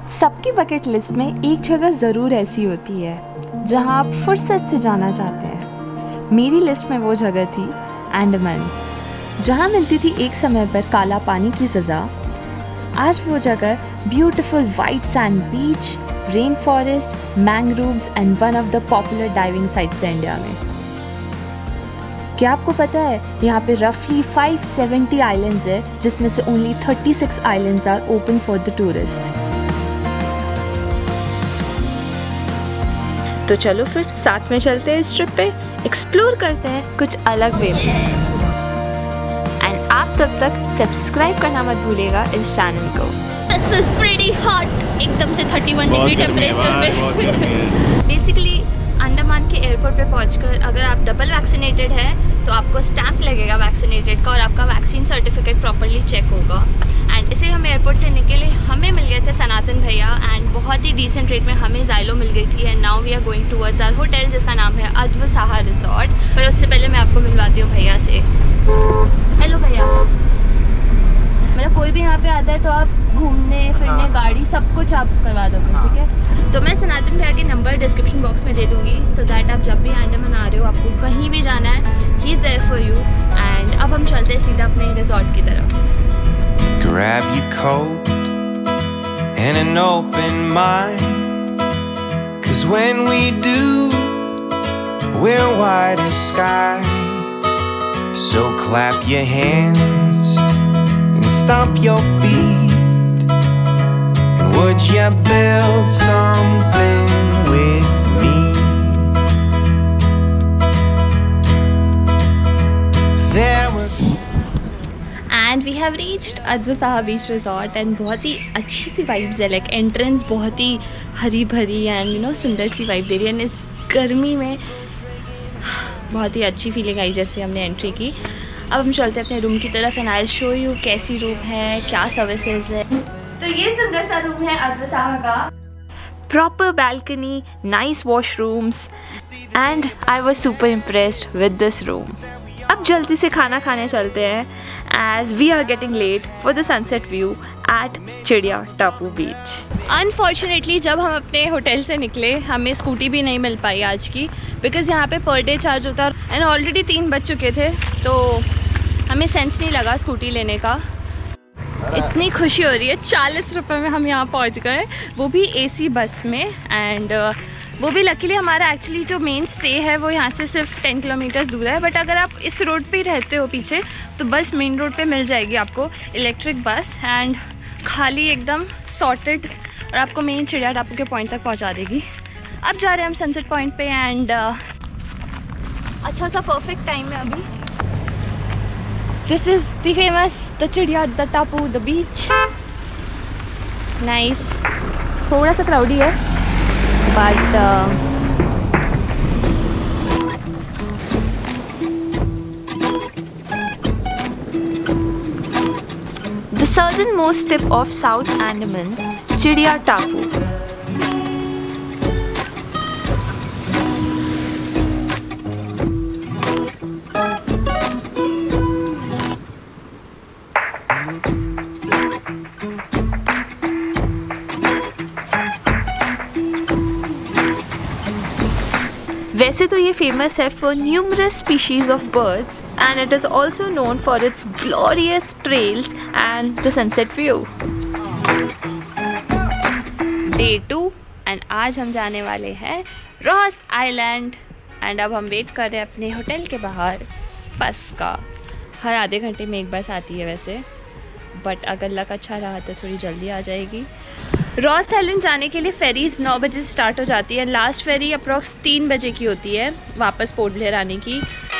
सबकी bucket list में एक जगह ज़रूर ऐसी होती है जहां आप फुर्सत से जाना चाहते हैं। मेरी लिस्ट में वो जगह थी अंडमान, जहां मिलती थी एक समय पर काला पानी की सज़ा। आज वो जगह beautiful white sand beach, rain forest, mangroves and one of the popular diving sites है इंडिया में। क्या आपको पता है यहाँ पे रफली 570 आइलैंड्स है, जिसमें से only 36 islands are open for the tourist. तो चलो फिर साथ में चलते हैं इस ट्रिप पे, एक्सप्लोर करते हैं कुछ अलग वे में। एंड आप तब तक सब्सक्राइब करना मत भूलिएगा इस चैनल को। This is pretty hot, एकदम से 31 डिग्री टेम्परेचर पे। बेसिकली अंडमान के एयरपोर्ट पे पहुंचकर अगर आप डबल वैक्सीनेटेड है तो आपको स्टैंप लगेगा वैक्सीनेटेड का और आपका वैक्सीन सर्टिफिकेट प्रॉपर्ली चेक होगा। एंड इसे हम एयरपोर्ट से निकले, हमें मिल गए थे सनातन भैया एंड बहुत ही डिसेंट रेट में हमें ज़ाइलो मिल गई थी। And now we are going towards our hotel जिसका नाम है अद्वसाहा रिजॉर्ट। पर उससे पहले मैं आपको मिलवाती हूँ भैया से। हेलो भैया, मतलब कोई भी यहाँ पे आता है तो आप घूमने फिरने गाड़ी सब कुछ आप करवा दोगे, ठीक है? तो मैं सनातन भैया के नंबर डिस्क्रिप्शन बॉक्स में दे दूँगी, सो दैट आप जब भी अंडमान आ रहे हो, आपको कहीं भी जाना है, he is there for you. And अब हम चलते हैं सीधा अपने रिजॉर्ट की तरफ। Grab your coat and an open mind, 'cause when we do, we're white as sky. So clap your hands and stomp your feet, and would you build something with me? There were and we have reached Advasaha beach resort and बहुत ही अच्छी सी vibes है। Like entrance बहुत ही हरी भरी and you know सुंदर सी vibe दे रही है। एंड इस गर्मी में बहुत ही अच्छी फीलिंग आई जैसे हमने एंट्री की। अब हम चलते हैं अपने रूम की तरफ and I will show you कैसी रूम है, क्या सर्विसेज है। तो ये सुंदर सा रूम है अद्वसाहा का, proper balcony, nice washrooms and I was super impressed with this room. अब जल्दी से खाना खाने चलते हैं as we are getting late for the sunset view at चिड़िया टापू बीच। अनफॉर्चुनेटली जब हम अपने होटल से निकले हमें स्कूटी भी नहीं मिल पाई आज की, बिकॉज़ यहाँ पे पर डे चार्ज होता है एंड ऑलरेडी 3 बज चुके थे तो हमें सेंस नहीं लगा स्कूटी लेने का। इतनी खुशी हो रही है, 40 रुपये में हम यहाँ पहुँच गए, वो भी AC बस में। एंड वो भी लकीली हमारा एक्चुअली जो मेन स्टे है वो यहाँ से सिर्फ 10 किलोमीटर्स दूर है। बट अगर आप इस रोड पे ही रहते हो पीछे तो बस मेन रोड पे मिल जाएगी आपको इलेक्ट्रिक बस, एंड खाली एकदम सॉर्टेड और आपको मेन चिड़िया टापू के पॉइंट तक पहुँचा देगी। अब जा रहे हैं हम सनसेट पॉइंट पे एंड अच्छा सा परफेक्ट टाइम है अभी। This is the famous the Chidiya the Tapu the beach. Nice, थोड़ा सा क्राउडी है but the southernmost tip of South Andaman, चिड़िया टापू। वैसे तो ये फेमस है for numerous species of birds and it is also known for its glorious trails and the sunset view. Day 2 and आज हम जाने वाले हैं रॉस आइलैंड। एंड अब हम वेट कर रहे हैं अपने होटल के बाहर बस का। हर आधे घंटे में एक बस आती है वैसे, बट अगर लक अच्छा रहा तो थोड़ी जल्दी आ जाएगी। रॉस आइलैंड जाने के लिए फेरीज 9 बजे से स्टार्ट हो जाती है। लास्ट फेरी अप्रॉक्स 3 बजे की होती है वापस पोर्ट ब्लेयर आने की।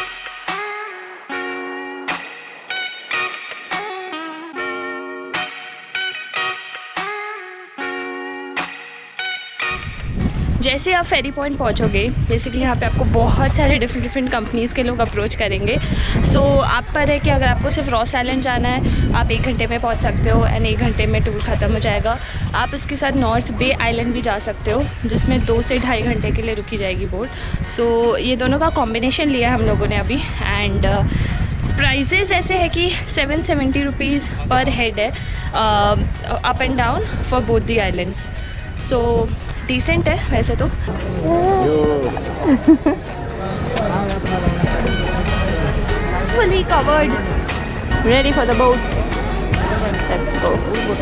जैसे आप फेरी पॉइंट पहुंचोगे बेसिकली यहाँ पे आपको बहुत सारे डिफरेंट कंपनीज़ के लोग अप्रोच करेंगे। सो आप पर है कि अगर आपको सिर्फ रॉस आइलैंड जाना है आप 1 घंटे में पहुंच सकते हो एंड 1 घंटे में टूर ख़त्म हो जाएगा। आप इसके साथ नॉर्थ बे आइलैंड भी जा सकते हो जिसमें 2 से 2.5 घंटे के लिए रुकी जाएगी बोट। सो ये दोनों का कॉम्बिनेशन लिया है हम लोगों ने अभी। एंड प्राइजेस ऐसे है कि 770 रुपीज़ पर हेड है up and down for both the islands, so decent है वैसे तो। Fully covered, ready for the boat, let's go.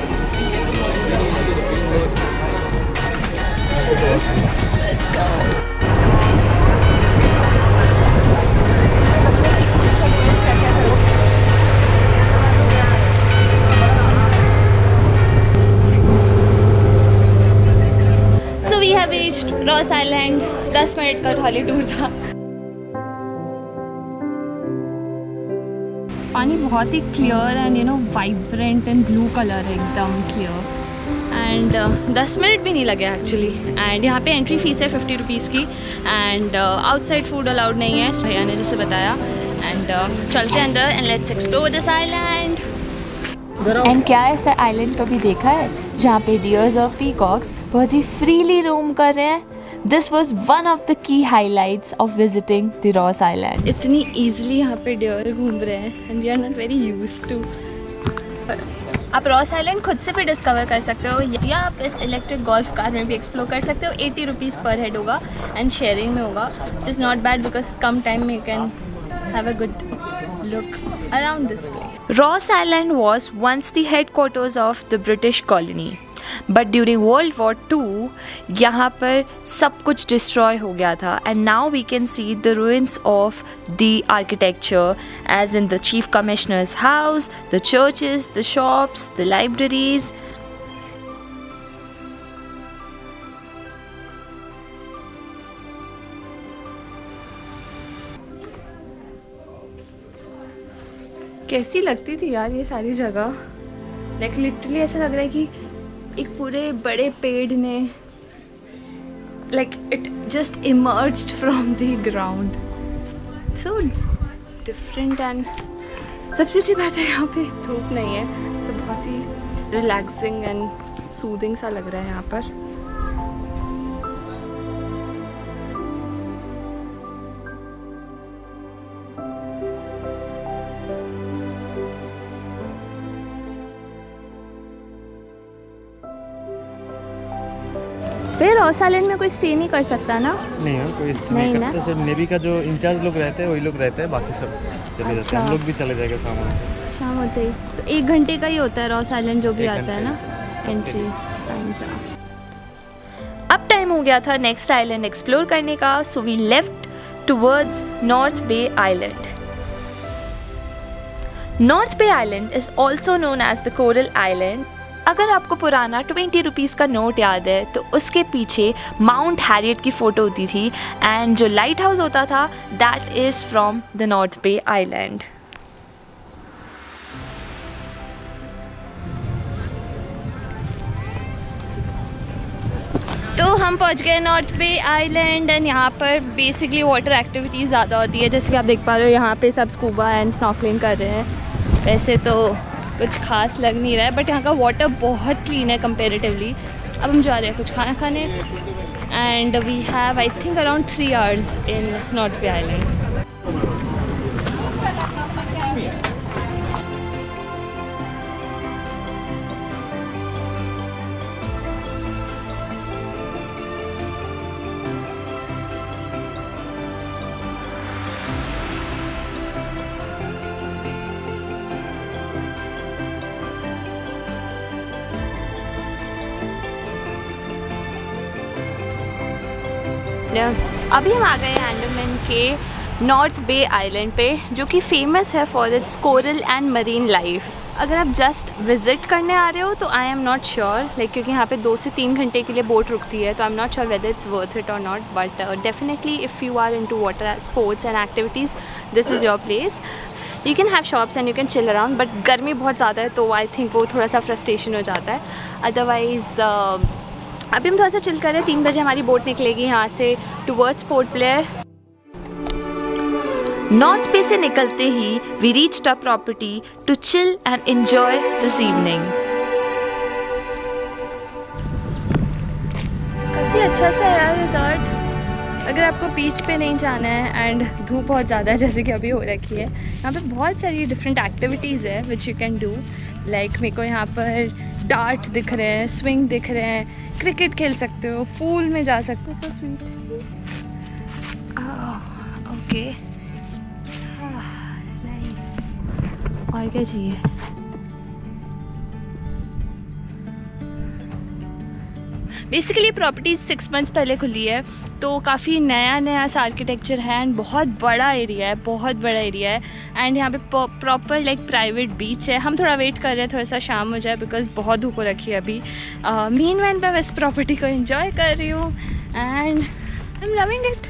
So we have reached Ross Island। 10 minute का ट्रॉली टूर था। पानी बहुत ही clear and vibrant and blue colour है, एकदम क्लियर। एंड 10 मिनट भी नहीं लगे एक्चुअली। एंड यहाँ पे एंट्री फीस है 50 रुपीज़ की एंड आउटसाइड फूड अलाउड नहीं है, भैया ने जैसे बताया। एंड चलते हैं अंदर and let's explore this island. And क्या ऐसा आइलैंड कभी देखा है जहाँ पे डियर्स और पीकॉक्स बहुत ही फ्रीली रोम कर रहे हैं? This was one of the key highlights of visiting the Ross Island. इतनी ईजिली यहाँ पे डियर घूम रहे हैं and we are not very used to. आप रॉस आइलैंड खुद से भी डिस्कवर कर सकते हो या आप इस इलेक्ट्रिक गोल्फ कार में भी एक्सप्लोर कर सकते हो। 80 रुपीज़ पर हेड होगा एंड शेयरिंग में होगा, which is not bad because कम टाइम में you can have a good look around this place. Ross Island was once the headquarters of the British colony, but during World War II, यहाँ पर सब कुछ destroy हो गया था, and now we can see the ruins of the architecture, as in the Chief Commissioner's house, the churches, the shops, the libraries. कैसी लगती थी यार ये सारी जगह, लाइक लिटरली ऐसा लग रहा है कि एक पूरे बड़े पेड़ ने like it just emerged from the ground, so different. And सबसे अच्छी बात है यहाँ पे धूप नहीं है, सब बहुत ही रिलैक्सिंग एंड सूदिंग सा लग रहा है यहाँ पर। फिर रॉस आइलैंड में कोई स्टे नहीं कर सकता ना? नहीं है, कोई स्टे नहीं करता, सिर्फ नेवी का जो इंचार्ज लोग रहते हैं वही लोग रहते हैं, बाकी सब चले जाते हैं। हम लोग भी चले जाएंगे शाम होते ही। तो 1 घंटे का ही होता है रॉस आइलैंड जो भी आता है ना, एंट्री साइंजा। अब टाइम हो गया था नेक्स्ट आइलैंड एक्सप्लोर करने का, so we left towards North Bay Island. North Bay Island is also known as the coral island. अगर आपको पुराना 20 रुपीज़ का नोट याद है तो उसके पीछे माउंट हैरियट की फ़ोटो होती थी, एंड जो लाइट हाउस होता था that is from the North Bay Island. तो हम पहुंच गए नॉर्थ बे आइलैंड एंड यहाँ पर बेसिकली वाटर एक्टिविटीज़ ज़्यादा होती है, जैसे कि आप देख पा रहे हो यहाँ पे सब स्कूबा एंड स्नॉर्कलिंग कर रहे हैं। वैसे तो कुछ खास लग नहीं रहा है बट यहाँ का वाटर बहुत क्लीन है कंपेरेटिवली। अब हम जा रहे हैं कुछ खाना खाने and we have I think around 3 hours in North Bay Island. अभी हम आ गए हैं अंडमान के नॉर्थ बे आइलैंड पे, जो कि फेमस है for its coral and marine life. अगर आप जस्ट विज़िट करने आ रहे हो तो I am not sure, like क्योंकि यहाँ पे 2 से 3 घंटे के लिए बोट रुकती है, तो I am not sure whether it's worth it और नॉट, but definitely if you are into water sports and activities this is your place. You can have shops and you can chill around, but गर्मी बहुत ज़्यादा है तो I think वो थोड़ा सा फ्रस्ट्रेशन हो जाता है। अदरवाइज़ अभी हम थोड़ा सा चिल कर रहे हैं। 3 बजे हमारी बोट निकलेगी यहाँ से towards Port Blair. North Bay से निकलते ही we reached a property to chill and enjoy this evening. काफ़ी अच्छा सा है यार रिजॉर्ट, अगर आपको बीच पे नहीं जाना है एंड धूप बहुत ज़्यादा जैसे कि अभी हो रखी है, यहाँ पे बहुत सारी डिफरेंट एक्टिविटीज़ है which you can do. Like मेरे को यहाँ पर डार्ट दिख रहे हैं, स्विंग दिख रहे हैं, क्रिकेट खेल सकते हो, पूल में जा सकते हो। So sweet. Okay, nice. और क्या चाहिए? बेसिकली प्रॉपर्टी 6 मंथ्स पहले खुली है, तो काफ़ी नया सा आर्किटेक्चर है एंड बहुत बड़ा एरिया है, बहुत बड़ा एरिया है। एंड यहाँ पे प्रॉपर लाइक प्राइवेट बीच है। हम थोड़ा वेट कर रहे हैं थोड़ा सा शाम हो जाए बिकॉज बहुत धूप हो रखी है अभी। मीन वैन पर मैं इस प्रॉपर्टी को एंजॉय कर रही हूँ and I am loving it.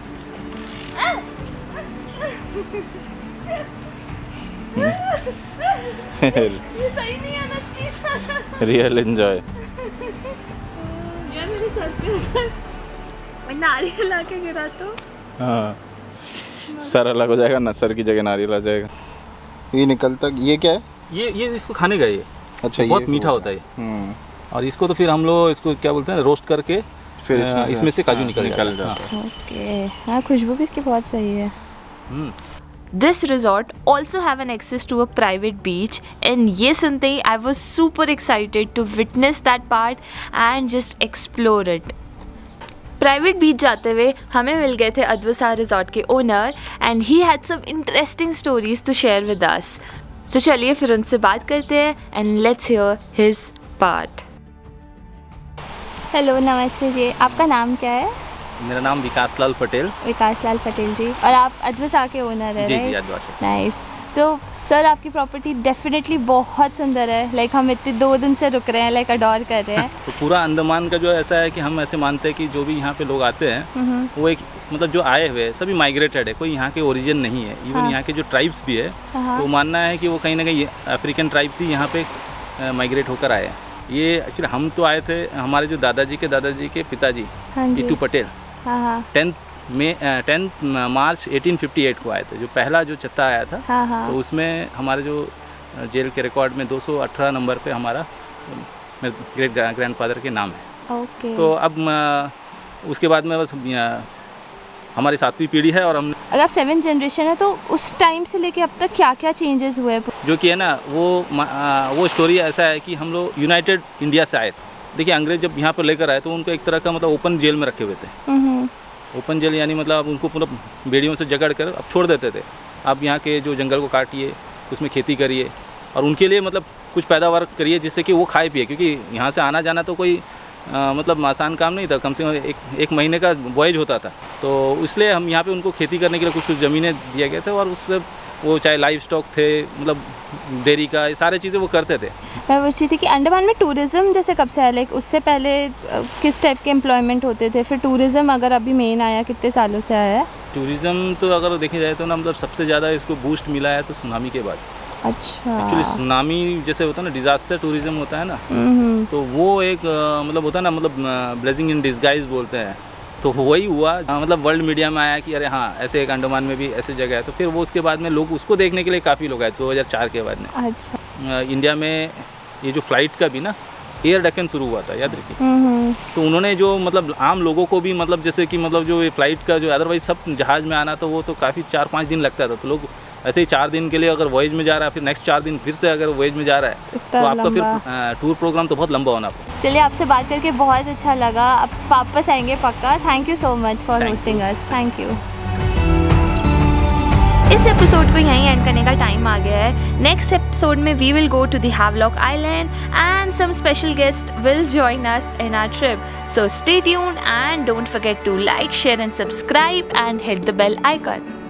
ये सही नहीं है ना, प्लीज। Real enjoy. यार मेरे सर पे नारियल आके गिरा तो हाँ, सर अलग हो जाएगा ना, सर की जगह नारियल आ जाएगा। ये निकलता, ये क्या है? ये इसको खाने का ये अच्छा, बहुत ये मीठा होता है। और इसको तो फिर हम लोग इसको क्या बोलते हैं, रोस्ट करके फिर इसमें से काजू निकल जाता है। ओके, हाँ खुशबू भी इसकी बहुत सही है। This resort also have an access to a private beach, and ये सुनते ही I was super excited to witness that part and just explore it. Private beach जाते हुए हमें मिल गए थे अद्वसा रिजॉर्ट के owner and he had some interesting stories to share with us. तो चलिए फिर उनसे बात करते हैं and let's hear his part. Hello, नमस्ते जी, आपका नाम क्या है? मेरा नाम विकास लाल पटेल। विकास लाल पटेल जी, और आप अद्वसा के ओनर है? जी जी, अद्वसा। नाइस। तो सर आपकी प्रॉपर्टी डेफिनेटली बहुत सुंदर है। लाइक हम इतने 2 दिन से रुक रहे हैं, लाइक अडोर कर रहे हैं। तो पूरा अंडमान का जो ऐसा है कि हम ऐसे मानते हैं कि जो भी यहाँ पे लोग आते हैं वो एक मतलब जो आए हुए हैं सभी माइग्रेटेड है, कोई यहाँ के ओरिजिन नहीं है। इवन यहाँ के जो ट्राइब्स भी है तो मानना है कि वो कहीं ना कहीं अफ्रीकन ट्राइब्स ही यहाँ पे माइग्रेट होकर आए हैं। ये एक्चुअली हम तो आए थे, हमारे जो दादाजी के पिताजी टीटू पटेल 10 मार्च 1858 को आए थे। जो पहला जो चत्ता आया था तो उसमें हमारे जो जेल के रिकॉर्ड में 218 नंबर पे हमारा मेरे ग्रेट ग्रैंडफादर के नाम है। ओके। तो अब उसके बाद में बस हमारी 7वीं पीढ़ी है। और हम अगर आप 7th जनरेशन है तो उस टाइम से लेके अब तक क्या क्या चेंजेस हुए? जो कि है ना वो स्टोरी ऐसा है कि हम लोग यूनाइटेड इंडिया से आए थे। देखिए अंग्रेज जब यहाँ पर लेकर आए तो उनको एक तरह का मतलब ओपन जेल में रखे हुए थे। ओपन जेल यानी मतलब आप उनको पूरा बेड़ियों से जकड़ कर अब छोड़ देते थे। आप यहाँ के जो जंगल को काटिए, उसमें खेती करिए और उनके लिए मतलब कुछ पैदावार करिए जिससे कि वो खाए पिए, क्योंकि यहाँ से आना जाना तो कोई मतलब आसान काम नहीं था। कम से कम एक महीने का वॉयज होता था। तो इसलिए हम यहाँ पे उनको खेती करने के लिए कुछ ज़मीनें दिए गए थे और उससे वो चाहे लाइव स्टॉक थे, मतलब डेयरी का, ये सारी चीज़ें वो करते थे। मैं पूछ रही थी कि अंडमान में टूरिज़्म जैसे कब से आया? लाइक उससे पहले किस टाइप के एम्प्लॉयमेंट होते थे? फिर टूरिज़्म अगर अभी मेन आया, कितने सालों से आया है? टूरिज़्म तो अगर देखा जाए तो ना मतलब सबसे ज़्यादा इसको बूस्ट मिला है तो सुनामी के बाद। अच्छा। एक्चुअली सुनामी जैसे होता है ना, डिज़ास्टर टूरिज़्म होता है ना, तो वो एक मतलब होता है ना, मतलब ब्लेसिंग इन डिस्गाइज बोलते हैं। तो वही हुआ, मतलब वर्ल्ड मीडिया में आया कि अरे हाँ ऐसे एक अंडमान में भी ऐसी जगह है। तो फिर वो उसके बाद में लोग उसको देखने के लिए काफ़ी लोग आए 2004 के बाद में। अच्छा। इंडिया में ये जो फ्लाइट का भी ना एयर डेक्कन शुरू हुआ था, याद रखिए। तो उन्होंने जो मतलब आम लोगों को भी मतलब जैसे कि मतलब जो ये फ्लाइट का जो अदरवाइज सब जहाज़ में आना तो वो तो काफ़ी 4-5 दिन लगता था। तो लोग ऐसे ही 4 दिन के लिए अगर वॉयज में जा रहा है, फिर नेक्स्ट 4 दिन फिर से अगर वॉयज में जा रहा है तो आपका फिर टूर प्रोग्राम तो बहुत लंबा होना पड़ेगा। चलिए, आपसे बात करके बहुत अच्छा लगा। आप वापस आएंगे पक्का। Thank you so much for hosting us. Thank you. इस एपिसोड को यहीं एंड करने का टाइम आ गया है। नेक्स्ट एपिसोड में we will go to the Havelock Island and some special guest will join us in our trip. So stay tuned and don't forget to like, share and subscribe and hit the bell icon.